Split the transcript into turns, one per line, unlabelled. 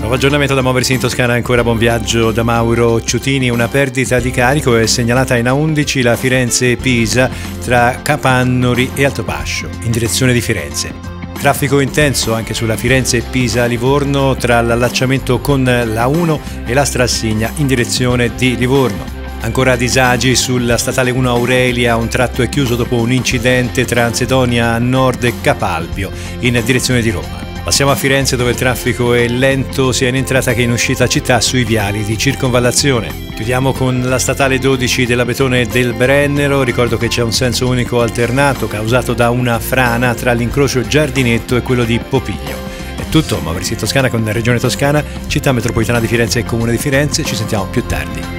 Nuovo aggiornamento da muoversi in Toscana, ancora buon viaggio da Mauro Ciutini. Una perdita di carico è segnalata in A11 la Firenze-Pisa tra Capannori e Altopascio, in direzione di Firenze. Traffico intenso anche sulla Firenze-Pisa-Livorno tra l'allacciamento con la 1 e la Strassigna in direzione di Livorno. Ancora disagi sulla statale 1 Aurelia, un tratto è chiuso dopo un incidente tra Ansedonia a nord e Capalbio in direzione di Roma. Passiamo a Firenze, dove il traffico è lento sia in entrata che in uscita città sui viali di circonvallazione. Chiudiamo con la statale 12 dell'Abetone e del Brennero. Ricordo che c'è un senso unico alternato causato da una frana tra l'incrocio Giardinetto e quello di Popiglio. È tutto, muoversi in Toscana con Regione Toscana, Città Metropolitana di Firenze e Comune di Firenze. Ci sentiamo più tardi.